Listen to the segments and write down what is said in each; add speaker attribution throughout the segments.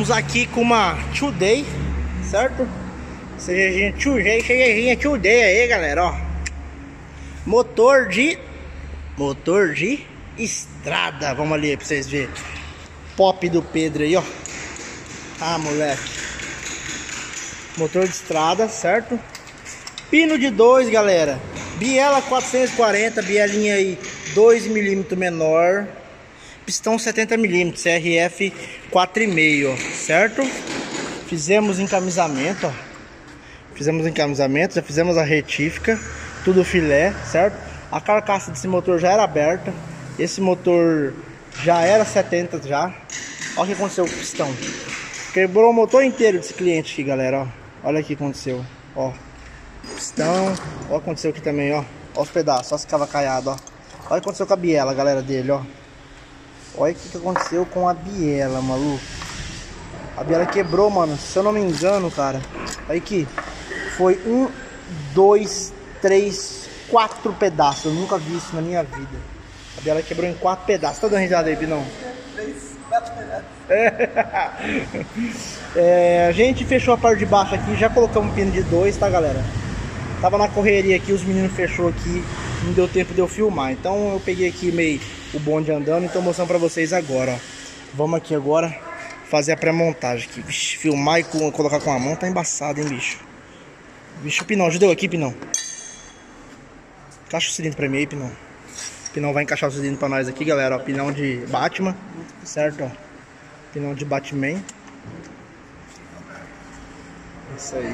Speaker 1: Estamos aqui com uma Today, certo? Cervejinha Today aí, galera, ó. Motor de estrada. Vamos ali pra vocês verem. Pop do Pedro aí, ó. Ah, moleque. Motor de estrada, certo? Pino de 2, galera. Biela 440, bielinha aí 2 mm menor. Pistão 70 mm, CRF 4,5, ó, certo? Fizemos encamisamento, ó. Fizemos encamisamento, já fizemos a retífica, tudo filé, certo? A carcaça desse motor já era aberta. Esse motor já era 70 já. Olha o que aconteceu com o pistão. Quebrou o motor inteiro desse cliente aqui, galera, ó. Olha o que aconteceu, ó. Pistão, olha o que aconteceu aqui também, ó. Olha os pedaços, olha as cavacaiadas, ó. Olha o que aconteceu com a biela, galera, dele, ó. Olha o que aconteceu com a biela, maluco. A biela quebrou, mano. Se eu não me engano, cara. Olha aqui. Foi 1, 2, 3, 4 pedaços. Eu nunca vi isso na minha vida. A biela quebrou em 4 pedaços. Tá dando risada aí, Pinão?
Speaker 2: 3, 4 pedaços.
Speaker 1: A gente fechou a parte de baixo aqui. Já colocamos um pino de 2, tá, galera? Tava na correria aqui. Os meninos fechou aqui. Não deu tempo de eu filmar. Então eu peguei aqui meio o bonde andando. Então mostrando pra vocês agora, ó. Vamos aqui agora fazer a pré-montagem aqui. Vixe, filmar e colocar com a mão tá embaçado, hein, bicho. Bicho, o Pinão, ajuda eu aqui, Pinão. Encaixa o cilindro pra mim aí, Pinão. O Pinão vai encaixar o cilindro pra nós aqui, galera, ó. Pinão de Batman, certo, ó. Pinão de Batman. Isso aí.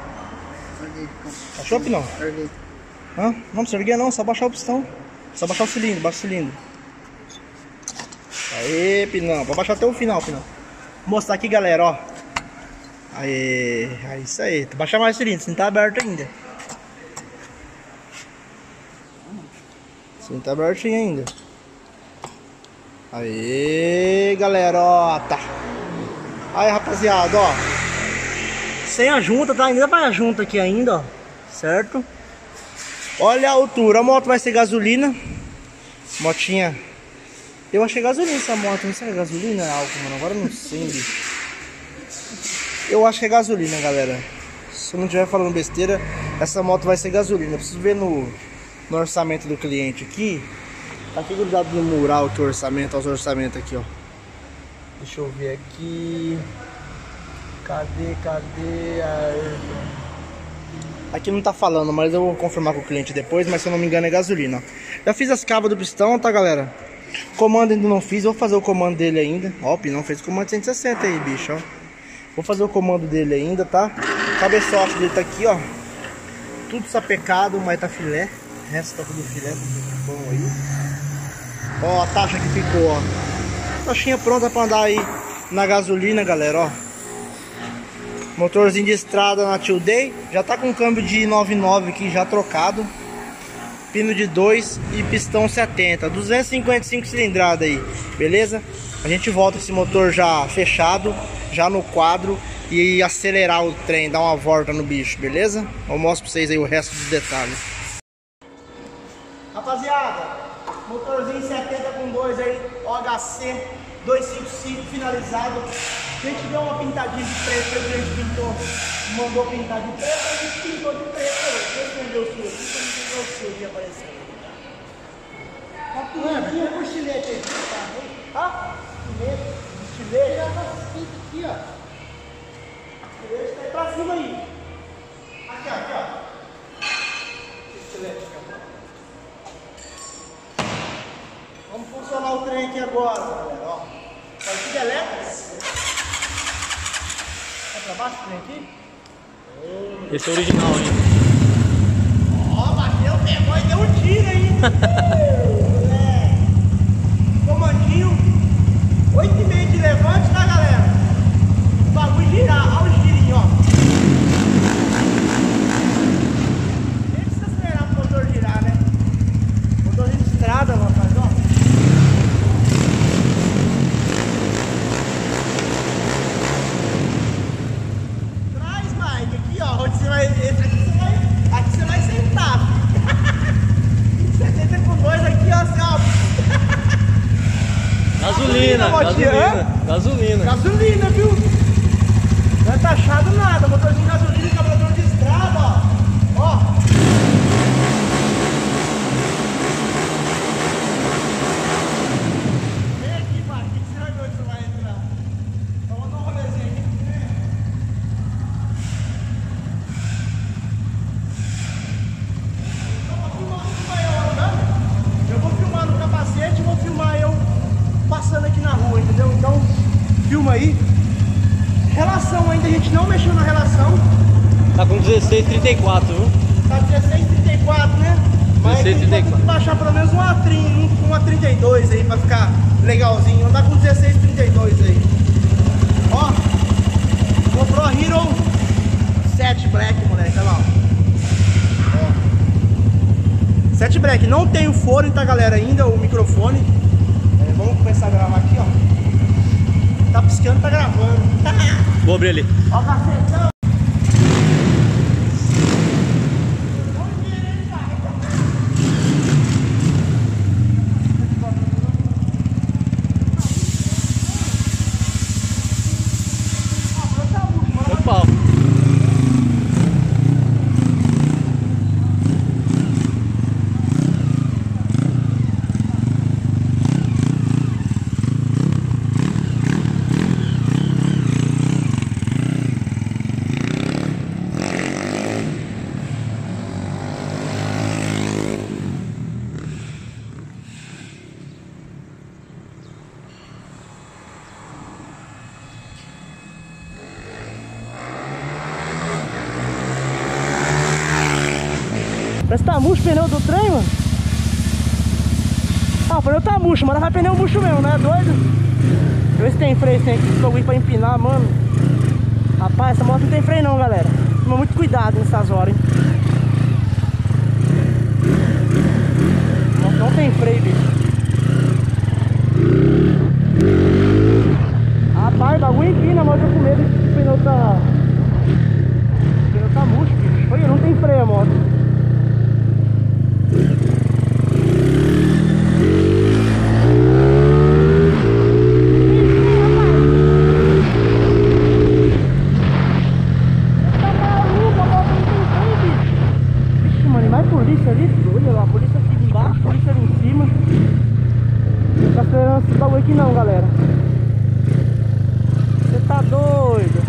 Speaker 1: Achou, Pinão? Hã? Não precisa erguer não, só baixar o pistão. Só baixar o cilindro, baixa o cilindro. Aê, Pinão, pode baixar até o final, Pinão. Vou mostrar aqui, galera, ó. Aê, é isso aí. Baixa mais o cilindro, não tá aberto ainda. Não tá abertinho ainda. Aê, galera, ó, tá. Aí, rapaziada, ó. Sem a junta, tá? Ainda vai a junta aqui ainda, ó. Certo? Olha a altura. A moto vai ser gasolina. Motinha. Eu achei gasolina essa moto. Não sei se é gasolina ou álcool, mano. Agora eu não sei, bicho. Eu acho que é gasolina, galera. Se eu não estiver falando besteira, essa moto vai ser gasolina. Eu preciso ver no orçamento do cliente aqui. Tá aqui grudado no mural aqui o orçamento. Olha os orçamentos aqui, ó. Deixa eu ver aqui. Cadê? Aqui não tá falando, mas eu vou confirmar com o cliente depois. Mas se eu não me engano é gasolina, ó. Já fiz as cavas do pistão, tá, galera? Comando ainda não fiz, vou fazer o comando dele ainda. Ó, o Pinão fez o comando 160 aí, bicho, ó. Vou fazer o comando dele ainda, tá? O cabeçote dele tá aqui, ó. Tudo sapecado, mas tá filé. O resto tá tudo filé, tudo bom aí. Ó, a taxa que ficou, ó. Taxinha pronta pra andar aí na gasolina, galera, ó. Motorzinho de estrada na Today. Já tá com câmbio de 99 aqui, já trocado. Pino de 2 e pistão 70. 255 cilindrada aí, beleza? A gente volta esse motor já fechado, já no quadro, e acelerar o trem, dar uma volta no bicho, beleza? Eu mostro pra vocês aí o resto dos detalhes. Rapaziada, motorzinho 70 com 2 aí, OHC 255 finalizado. A gente deu uma pintadinha de preto, a gente pintou, mandou pintar de preto, a gente pintou de preto. Deixa eu ver o seu, o seu que apareceu. Aqui é o estilete aí, tá? Ah, estilete já tá aqui, ó. O estilete tá aí pra cima aí. Aqui, ó. Estilete aqui, ó. Vamos funcionar o trem aqui agora, galera, ó. Partida elétrica. Vai pra baixo o trem aqui?
Speaker 3: Esse é o original, hein?
Speaker 1: Ó, bateu, pegou e deu um tiro aí. Comandinho 8,5 de levante, tá, galera? O bagulho girar, olha o girinho, ó. Nem precisa acelerar pro motor girar, né? Motorzinho de estrada, rapaz, ó. Traz, Mike, aqui, ó. Onde você vai. Aqui você vai sentar. 70 com 2 aqui, ó, assim, ó.
Speaker 3: Gasolina,
Speaker 1: Gasolina,
Speaker 3: viu?
Speaker 1: viu? taxado nada, motorzinho de gasolina e carburador de estrada, ó. Ó. Vem aqui, pai, o que você vai ver onde você vai entrar? Vamos dar um rolezinho aqui. Eu vou filmar no capacete e vou filmar eu passando aqui na rua, entendeu? Então, filma aí. Relação ainda, a gente não mexeu na relação.
Speaker 3: Tá com 16,34, viu?
Speaker 1: Tá 16,34, né? Mas
Speaker 3: 16,34.
Speaker 1: tem que baixar pelo menos uma 32 aí pra ficar legalzinho. Andar com 16,32 aí. Ó, comprou a Hero 7 Black, moleque, olha lá, ó. 7 Black, não tem o fone, tá, galera, ainda, o microfone. Vamos começar a gravar aqui, ó. Tá piscando, tá gravando.
Speaker 3: Vou abrir ali.
Speaker 1: Ó o cacetão.
Speaker 3: Opa.
Speaker 1: Parece que tá murcho o pneu do trem, mano. Ah, o pneu tá murcho, mas vai pneu murcho mesmo, né? Doido? Deixa eu ver se tem freio, se tem bagulho pra empinar, mano. Rapaz, essa moto não tem freio não, galera. Toma muito cuidado nessas horas, hein. A moto não tem freio, bicho. Rapaz, o bagulho empina, mas eu tô com medo que o pneu tá... O pneu tá murcho, bicho. Olha, não tem freio a moto. Polícia ali, olha lá, a polícia aqui embaixo, a polícia ali em cima. Não tá esperando esse bagulho aqui não, galera. Você tá doido?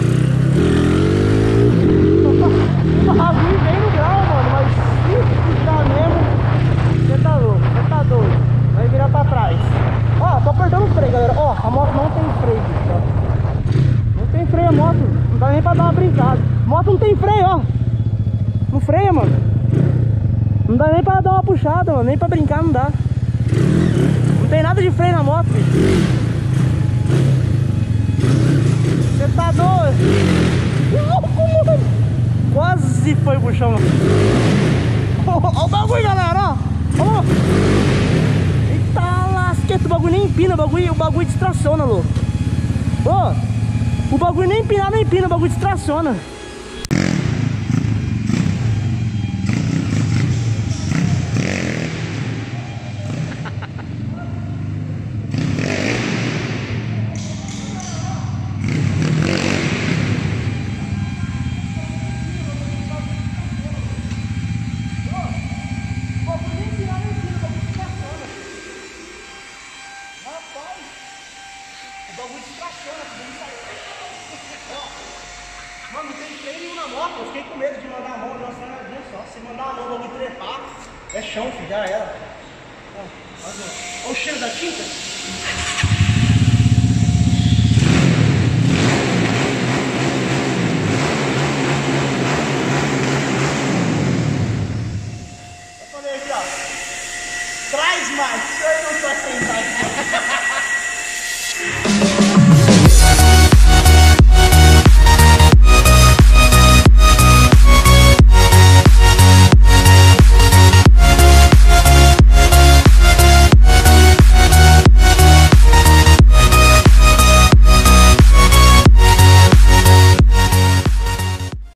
Speaker 1: O bagulho vem no grau, mano, mas se puxar mesmo, você tá louco, você tá doido. Vai virar pra trás. Ó, tô apertando o freio, galera. Ó, a moto não tem freio, bicho, ó. Não tem freio a moto, não dá nem pra dar uma brincada. A moto não tem freio, ó. Não freia, mano. Não dá nem pra dar uma puxada, mano. Nem pra brincar não dá. Não tem nada de freio na moto, bicho. Você tá doido? Louco, mano. Quase foi pro chão, mano. Olha o bagulho, galera, ó. Ó. Eita lasqueta, o bagulho nem empina. O bagulho distraciona, louco. Ó. O bagulho nem empinar, nem empina. O bagulho distraciona. Mano, não tem freio nenhum na moto, eu fiquei com medo de mandar a mão, de uma só. Se mandar a mão, o bagulho trepar, é chão, filho, já era. Olha o cheiro da tinta. Eu falei aqui, ó. Traz mais.